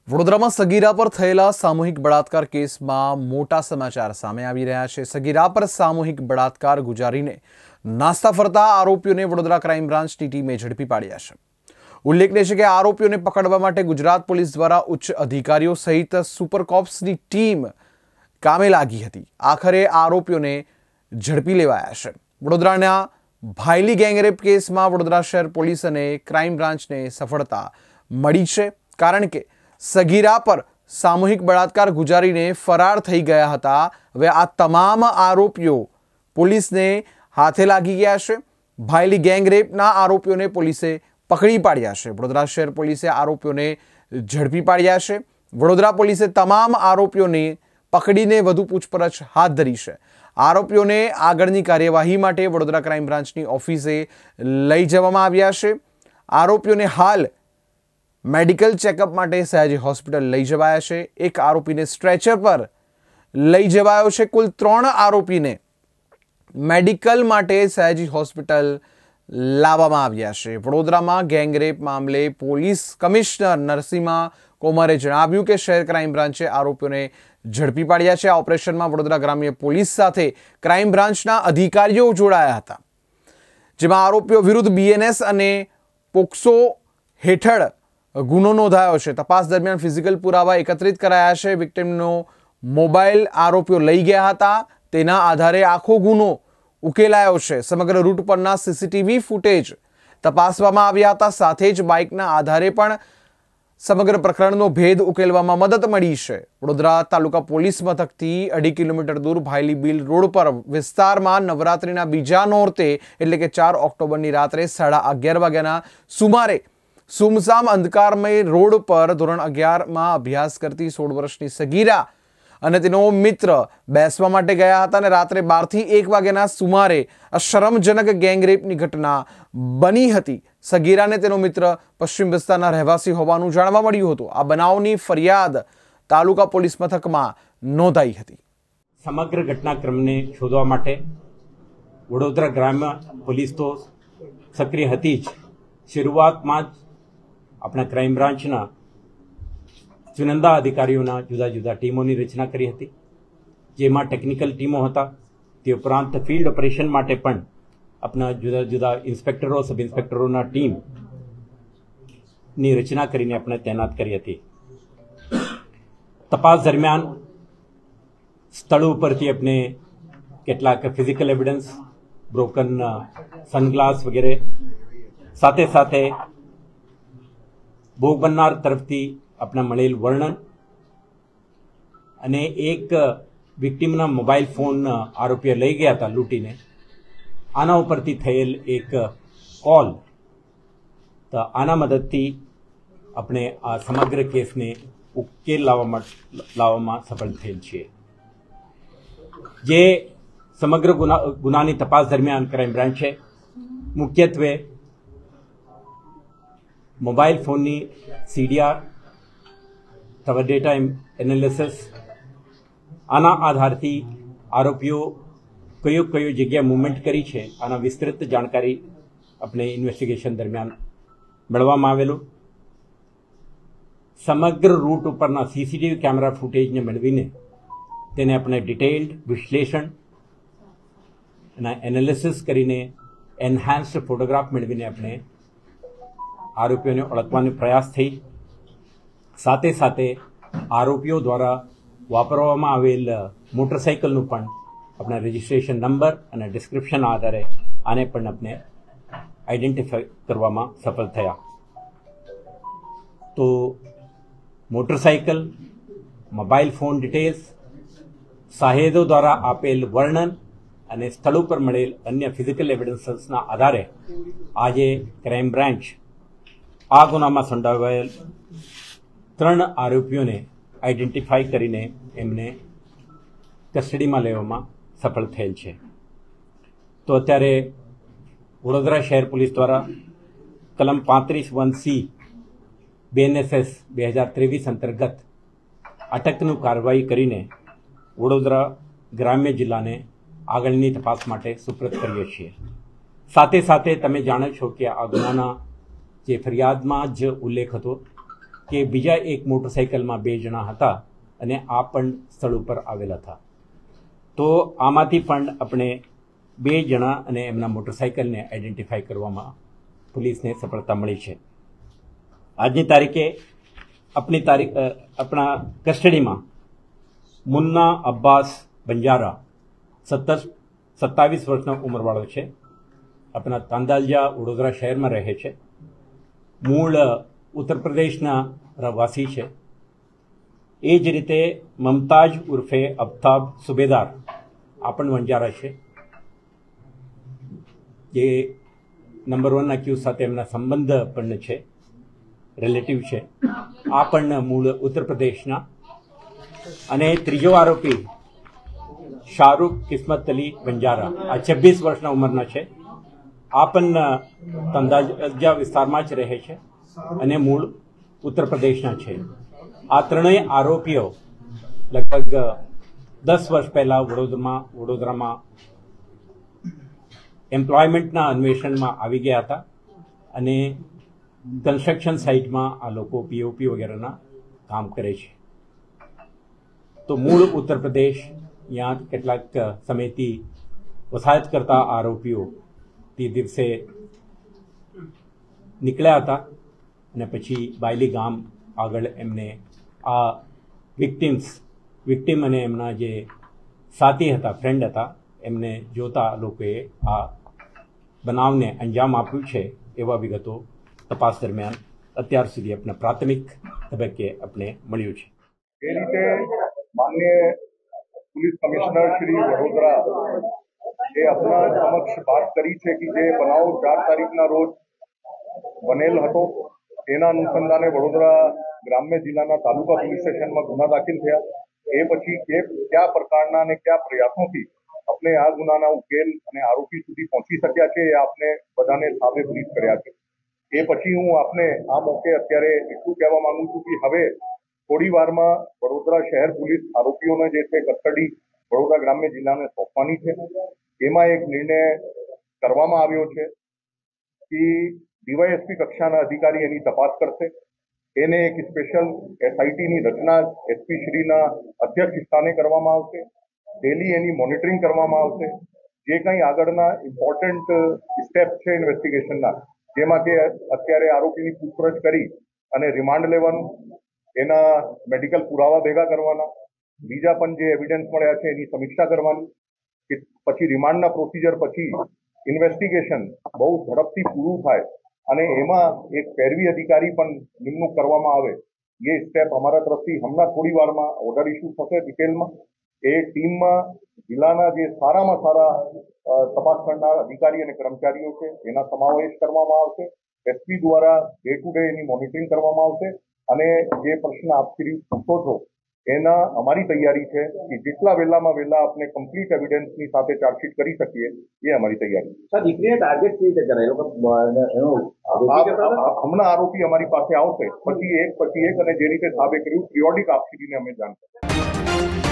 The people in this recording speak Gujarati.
વડોદરામાં સગીરા પર થયેલા સામૂહિક બળાત્કાર કેસમાં મોટા સમાચાર સામે આવી રહ્યા છે। સગીરા પર સામૂહિક બળાત્કાર ગુજારીને નાસ્તા ફરતા આરોપીઓને વડોદરા ક્રાઇમ બ્રાન્ચની ટીમે ઝડપી પાડ્યા છે। ઉલ્લેખનીય છે કે આરોપીઓને પકડવા માટે ગુજરાત પોલીસ દ્વારા ઉચ્ચ અધિકારીઓ સહિત સુપર કોપ્સની ટીમ કામે લાગી હતી। આખરે આરોપીઓને ઝડપી લેવાયા છે। વડોદરાના ભાયલી ગેંગરેપ કેસમાં વડોદરા શહેર પોલીસ અને ક્રાઇમ બ્રાન્ચને સફળતા મળી છે, કારણ કે સગીરા પર સામૂહિક બળાત્કાર ગુજારીને ફરાર થઈ ગયા હતા। હવે આ તમામ આરોપીઓ પોલીસને હાથે લાગી ગયા છે। ભાયલી ગેંગરેપના આરોપીઓને પોલીસે પકડી પાડ્યા છે। વડોદરા શહેર પોલીસે આરોપીઓને ઝડપી પાડ્યા છે। વડોદરા પોલીસે તમામ આરોપીઓને પકડીને વધુ પૂછપરછ હાથ ધરી છે। આરોપીઓને આગળની કાર્યવાહી માટે વડોદરા ક્રાઇમ બ્રાન્ચની ઓફિસે લઈ જવામાં આવ્યા છે। આરોપીઓને હાલ મેડિકલ ચેકઅપ માટે સયાજી હોસ્પિટલ લઈ જવાયા છે। એક આરોપીને સ્ટ્રેચર પર લઈ જવાયો છે। કુલ 3 આરોપીને મેડિકલ માટે સયાજી હોસ્પિટલ લાવવામાં આવ્યા છે। વડોદરામાં ગેંગરેપ મામલે પોલીસ કમિશનર નરસિંહા કોમરે જણાવ્યું કે શહેર ક્રાઇમ બ્રાન્ચે આરોપીઓને ઝડપી પાડ્યા છે। આ ઓપરેશનમાં વડોદરા ગ્રામ્ય પોલીસ સાથે ક્રાઇમ બ્રાન્ચના અધિકારીઓ જોડાયા હતા, જેમાં આરોપીઓ વિરુદ્ધ બીએનએસ અને પોક્સો હેઠળ ગુનો નોંધાયો છે। તપાસ દરમિયાન ફિઝિકલ પુરાવા એકત્રિત કરાયા છે। વિક્ટિમનો મોબાઈલ આરોપીઓ લઈ ગયા હતા, તેના આધારે આખો ગુનો ઉકેલાયો છે। સમગ્ર રૂટ પરના સીસીટીવી ફૂટેજ તપાસવામાં આવ્યા હતા, સાથે જ બાઇકના આધારે પણ સમગ્ર પ્રકરણનો ભેદ ઉકેલવામાં મદદ મળી છે। વડોદરા તાલુકા પોલીસ મથકથી 2.5 કિલોમીટર દૂર ભાયલી બીલ રોડ પર વિસ્તારમાં નવરાત્રિના બીજા નોરતે એટલે કે 4 ઓક્ટોબરની રાત્રે 11:30 વાગ્યાના સુમારે સુમસામ અંધકારમય રોડ પર ધોરણ 11માં અભ્યાસ કરતી 16 વર્ષની સગીરા અને તેનો મિત્ર બેસવા માટે ગયા હતા અને રાત્રે 12 થી 1 વાગ્યાના સુમારે શરમજનક ગેંગરેપની ઘટના બની હતી। સગીરાને તેનો મિત્ર પશ્ચિમ વિસ્તારના રહેવાસી હોવાનું જાણવા મળ્યું હતું। આ બનાવની ફરિયાદ તાલુકા પોલીસ મથકમાં નોંધાઈ હતી। સમગ્ર ઘટનાક્રમને શોધવા માટે વડોદરા ગ્રામ્ય પોલીસ તો સક્રિય હતી જ। શરૂઆતમાં જ આપણા ક્રાઇમ બ્રાન્ચના ચુનંદા અધિકારીઓના જુદા જુદા ટીમોની રચના કરી હતી, જેમાં ટેકનિકલ ટીમો હતા। તે ઉપરાંત ફિલ્ડ ઓપરેશન માટે પણ આપણા જુદા જુદા ઇન્સ્પેક્ટરો, સબ ઇન્સ્પેક્ટરોના ટીમની રચના કરીને આપણે તૈનાત કરી હતી। તપાસ દરમિયાન સ્થળ ઉપરથી આપણે કેટલાક ફિઝિકલ એવિડન્સ, બ્રોકન સનગ્લાસ વગેરે, સાથે સાથે ભોગ બનનાર તરફથી આપણા મળેલ વર્ણન અને એક વિક્ટિમના મોબાઈલ ફોન આરોપીઓ લઈ ગયા હતા લૂંટીને, આના ઉપરથી થયેલ એક કોલ, તો આના મદદથી આપણે આ સમગ્ર કેસને ઉકેલ લાવવામાં સફળ થયેલ છીએ। જે સમગ્ર ગુનાની તપાસ દરમિયાન ક્રાઇમ બ્રાન્ચે મુખ્યત્વે મોબાઈલ ફોનની CDR, ટવર ડેટા એનાલિસિસ, આના આધારથી આરોપીઓ કયો જગ્યાએ મૂવમેન્ટ કરી છે આના વિસ્તૃત જાણકારી આપણે ઇન્વેસ્ટિગેશન દરમિયાન મેળવવામાં આવેલું। સમગ્ર રૂટ ઉપરના સીસીટીવી કેમેરા ફૂટેજને મેળવીને તેને આપણે ડિટેલ્ડ વિશ્લેષણ અને એનાલિસિસ કરીને એન્હાન્સ્ડ ફોટોગ્રાફ મેળવીને આપણે આરોપીઓને ઓળખવાનો પ્રયાસ થઈ। સાથે સાથે આરોપીઓ દ્વારા વાપરવામાં આવેલ મોટરસાઇકલનું પણ આપણા રજિસ્ટ્રેશન નંબર અને ડિસ્ક્રિપ્શન આધારે આને પણ આપણે આઈડેન્ટિફાઈ કરવામાં સફળ થયા। તો મોટરસાઇકલ, મોબાઈલ ફોન ડિટેલ્સ, સાહેદો દ્વારા આપેલ વર્ણન અને સ્થળ ઉપર મળેલ અન્ય ફિઝિકલ એવિડન્સીસના આધારે આજે ક્રાઇમ બ્રાન્ચ આ ગુનામાં સંડોવાયેલ 3 આરોપીઓને આઈડેન્ટિફાઈ કરીને એમને કસ્ટડીમાં લેવામાં સફળ થયેલ છે। તો અત્યારે વડોદરા શહેર પોલીસ દ્વારા કલમ 35(1)C BNSS 2023 અંતર્ગત અટકનું કાર્યવાહી કરીને વડોદરા ગ્રામ્ય જિલ્લાને આગળની તપાસ માટે સુપ્રત કરીએ છીએ। સાથે સાથે તમે જાણો છો કે આ ગુનાના જે ફરિયાદમાં જ ઉલ્લેખ હતો કે બીજા એક મોટરસાઇકલમાં 2 જણા હતા અને આ પણ સ્થળ ઉપર આવેલા હતા. તો આમાંથી પણ આપણે 2 જણા અને એમના મોટરસાઇકલને આઈડેન્ટિફાઈ કરવામાં પોલીસને સફળતા મળી છે. આજની તારીખે આપણા કસ્ટડીમાં મુન્ના અબ્બાસ બંજારા 27 વર્ષનો ઉંમરવાળો છે. આપણા તાંદાલજા વડોદરા શહેરમાં રહે છે. મૂળ ઉત્તર પ્રદેશના રહેવાસી છે. એ જ રીતે મમતાજ ઉર્ફે અફતાબ સુબેદાર આ પણ વંજારા છે, જે નંબર 1 અક્યુઝ સાથે એમના સંબંધ પણ છે, રિલેટિવ છે. આ પણ મૂળ ઉત્તર પ્રદેશના. અને ત્રીજો આરોપી શાહરૂખ કિસ્મત અલી બંજારા આ 26 વર્ષના ઉંમરના છે. આ પણ તંદાજા વિસ્તારમાં જ રહે છે અને મૂળ ઉત્તર પ્રદેશના છે. આ ત્રણેય આરોપીઓ લગભગ 10 વર્ષ પહેલાં વડોદરામાં એમ્પ્લોયમેન્ટના અન્વેષણમાં આવી ગયા હતા અને કન્સ્ટ્રક્શન સાઇટમાં આ લોકો પીઓપી વગેરેના કામ કરે છે. તો મૂળ ઉત્તર પ્રદેશ ત્યાં કેટલાક સમયથી વસાહત કરતા આરોપીઓ તે દિવસે નીકળ્યા હતા અને પછી બાયલી ગામ આગળ એમને આ વિક્ટિમ અને એમના જે સાથી હતા, ફ્રેન્ડ હતા, એમને જોતા લોકોએ આ બનાવને અંજામ આપ્યું છે એવા વિગતો તપાસ દરમિયાન અત્યાર સુધી આપણે પ્રાથમિક તબક્કે આપણે મળ્યું છે. એ રીતે માનनीय पुलिस कमिश्नर श्री वडोदरा એ આપણા સમક્ષ વાત કરી છે કે જે બનાવ 4 તારીખના રોજ બનેલ હતો તેના અનુસંધાને વડોદરા ગ્રામ્ય જિલ્લાના તાલુકા પોલીસ સ્ટેશનમાં ગુના દાખલ થયા. એ પછી કયા પ્રકારના અને કયા પ્રયાસોથી આપણે આ ગુનાના ઉકેલ અને આરોપી સુધી પહોંચી શક્યા છે એ આપને બધાને સામે બ્રીફ કર્યા છે. એ પછી હું આપને આ મોકે અત્યારે એટલું કહેવા માંગુ છું કે હવે થોડી વારમાં વડોદરા શહેર પોલીસ આરોપીઓને જે છે કસ્ટડી વડોદરા ગ્રામ્ય જિલ્લાને સોંપવાની છે. એમાં એક નિર્ણય કરવામાં આવ્યો છે કે ડીવાયએસપી કક્ષાના અધિકારી એની તપાસ કરશે. એને એક સ્પેશિયલ એસઆઈટીની રચના એસપી શ્રીના અધ્યક્ષ સ્થાને કરવામાં આવશે. ડેલી એની મોનિટરિંગ કરવામાં આવશે. જે કંઈ આગળના ઇમ્પોર્ટન્ટ સ્ટેપ છે ઇન્વેસ્ટિગેશનના, જેમાં કે અત્યારે આરોપીની પૂછપરછ કરી અને રિમાન્ડ લેવાનું, એના મેડિકલ પુરાવા ભેગા કરવાના, બીજા પણ જે એવિડન્સ મળ્યા છે એની સમીક્ષા કરવાની, પછી રિમાન્ડના પ્રોસિજર પછી ઇન્વેસ્ટિગેશન બહુ ઝડપથી પૂરું થાય અને એમાં એક પેરવી અધિકારી પણ નિમણૂક કરવામાં આવે. એ સ્ટેપ અમારા તરફથી હમણાં થોડી વારમાં ઓર્ડર ઇસ્યુ થશે ડિટેલમાં. એ ટીમમાં જિલ્લાના જે સારામાં સારા તપાસ કરનાર અધિકારી અને કર્મચારીઓ છે એના સમાવેશ કરવામાં આવશે. એસપી દ્વારા ડે ટુ ડે એની મોનિટરિંગ કરવામાં આવશે. અને જે પ્રશ્ન આપ પૂછો છો એના અમારી તૈયારી છે કે જેટલા વહેલામાં વહેલા આપણે કમ્પ્લીટ એવિડન્સની સાથે ચાર્જશીટ કરી શકીએ એ અમારી તૈયારી છે. ટાર્ગેટ કેવી રીતે કરે હમણાં આરોપી અમારી પાસે આવશે, પછી એક અને જે રીતે સાબે કર્યું પિરિયોડિક આપસીને અમે જાણ કરીશું.